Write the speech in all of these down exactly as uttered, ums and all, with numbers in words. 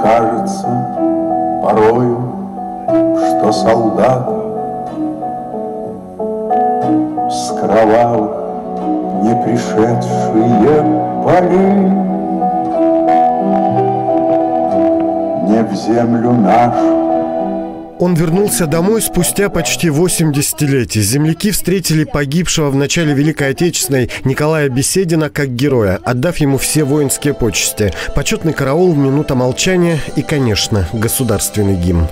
кажется порою, что солдат с кровавых не пришедшие полей не в землю нашу. Он вернулся домой спустя почти восемь десятилетий. Земляки встретили погибшего в начале Великой Отечественной Николая Беседина как героя, отдав ему все воинские почести, почетный караул, минута молчания и, конечно, государственный гимн.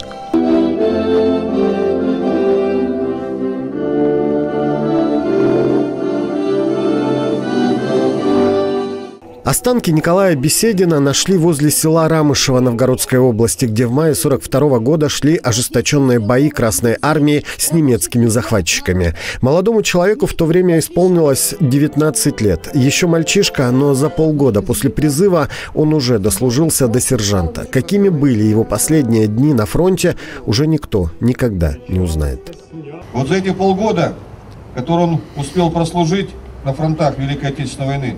Останки Николая Беседина нашли возле села Рамышево Новгородской области, где в мае сорок второго года шли ожесточенные бои Красной Армии с немецкими захватчиками. Молодому человеку в то время исполнилось девятнадцать лет. Еще мальчишка, но за полгода после призыва он уже дослужился до сержанта. Какими были его последние дни на фронте, уже никто никогда не узнает. Вот за эти полгода, которые он успел прослужить на фронтах Великой Отечественной войны,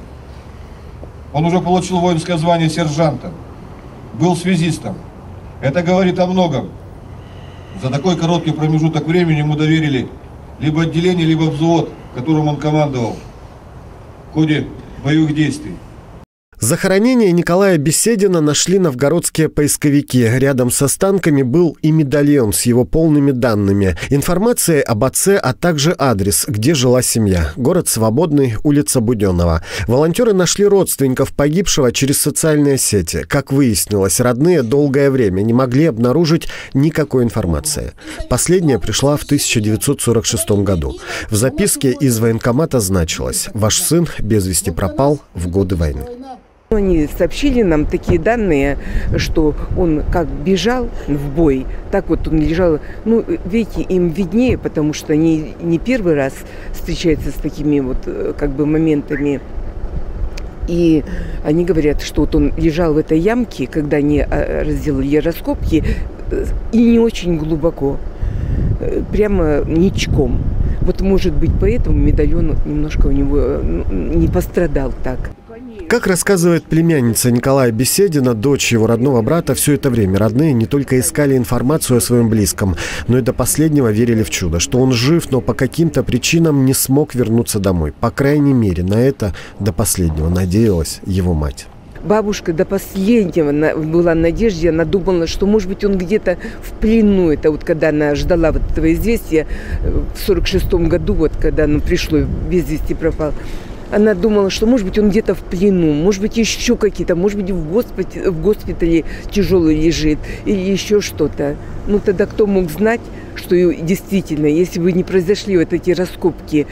он уже получил воинское звание сержанта, был связистом. Это говорит о многом. За такой короткий промежуток времени ему доверили либо отделение, либо взвод, которым он командовал в ходе боевых действий. Захоронение Николая Беседина нашли новгородские поисковики. Рядом с останками был и медальон с его полными данными, информацией об отце, а также адрес, где жила семья. Город Свободный, улица Буденного. Волонтеры нашли родственников погибшего через социальные сети. Как выяснилось, родные долгое время не могли обнаружить никакой информации. Последняя пришла в тысяча девятьсот сорок шестом году. В записке из военкомата значилось: «Ваш сын без вести пропал в годы войны». Они сообщили нам такие данные, что он как бежал в бой, так вот он лежал. Ну, видите, им виднее, потому что они не первый раз встречаются с такими вот как бы моментами. И они говорят, что вот он лежал в этой ямке, когда они разделали раскопки, и не очень глубоко, прямо ничком. Вот, может быть, поэтому медальон немножко у него не пострадал так. Как рассказывает племянница Николая Беседина, дочь его родного брата, все это время родные не только искали информацию о своем близком, но и до последнего верили в чудо, что он жив, но по каким-то причинам не смог вернуться домой. По крайней мере, на это до последнего надеялась его мать. Бабушка до последнего была в надежде, она думала, что, может быть, он где-то в плену. Это вот когда она ждала вот этого известия в сорок шестом году, вот когда оно пришло, без вести пропал. Она думала, что, может быть, он где-то в плену, может быть, еще какие-то, может быть, в госпитале, в госпитале тяжелый лежит или еще что-то. Ну, тогда кто мог знать, что действительно, если бы не произошли вот эти раскопки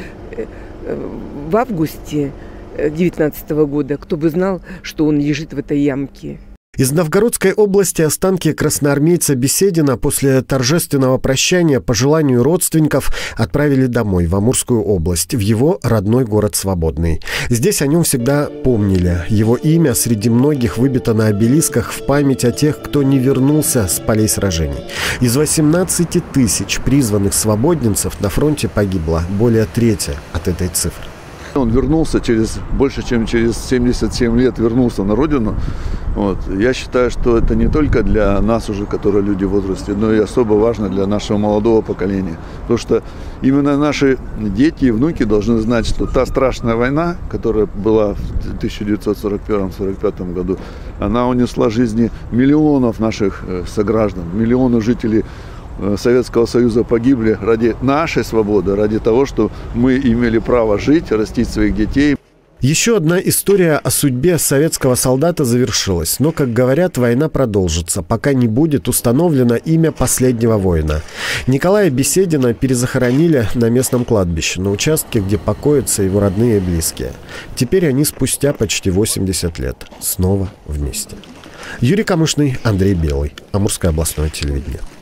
в августе девятнадцатого года, кто бы знал, что он лежит в этой ямке. Из Новгородской области останки красноармейца Беседина после торжественного прощания по желанию родственников отправили домой, в Амурскую область, в его родной город Свободный. Здесь о нем всегда помнили. Его имя среди многих выбито на обелисках в память о тех, кто не вернулся с полей сражений. Из восемнадцати тысяч призванных свободненцев на фронте погибло более трети от этой цифры. Он вернулся через больше, чем через семьдесят семь лет, вернулся на родину. Вот. Я считаю, что это не только для нас уже, которые люди в возрасте, но и особо важно для нашего молодого поколения. Потому что именно наши дети и внуки должны знать, что та страшная война, которая была в тысяча девятьсот сорок первом — сорок пятом году, она унесла жизни миллионов наших сограждан, миллионов жителей Советского Союза погибли ради нашей свободы, ради того, что мы имели право жить, растить своих детей. Еще одна история о судьбе советского солдата завершилась. Но, как говорят, война продолжится, пока не будет установлено имя последнего воина. Николая Беседина перезахоронили на местном кладбище, на участке, где покоятся его родные и близкие. Теперь они спустя почти восемьдесят лет снова вместе. Юрий Камышный, Андрей Белый. Амурское областное телевидение.